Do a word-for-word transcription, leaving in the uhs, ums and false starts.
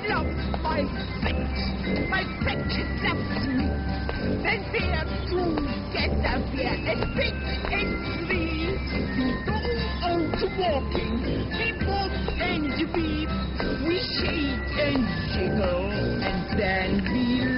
love my fetch, my fetch loves me. Then we're together, we're as big as three. You go out walking, we both and we, we shake and jiggle, and then we